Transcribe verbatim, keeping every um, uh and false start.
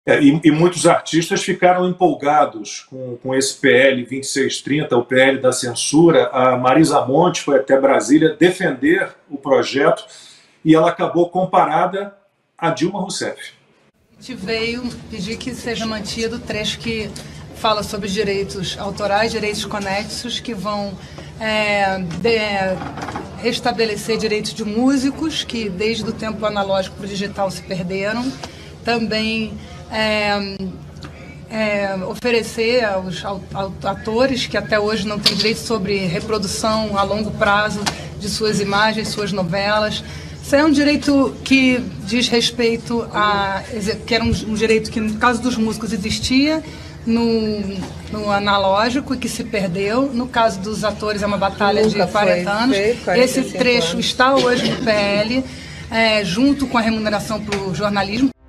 É, e, e muitos artistas ficaram empolgados com, com esse P L vinte e seis trinta, o P L da censura. A Marisa Monte foi até Brasília defender o projeto e ela acabou comparada a Dilma Rousseff. A gente veio pedir que seja mantido o trecho que fala sobre direitos autorais, direitos conexos, que vão é, de, restabelecer direitos de músicos que desde o tempo analógico para o digital se perderam. Também É, é, oferecer aos, aos atores que até hoje não têm direito sobre reprodução a longo prazo de suas imagens, suas novelas. Isso é um direito que diz respeito a... que era um, um direito que, no caso dos músicos, existia no, no analógico e que se perdeu. No caso dos atores, é uma batalha de quarenta anos. Esse trecho está hoje no P L, é, junto com a remuneração para o jornalismo.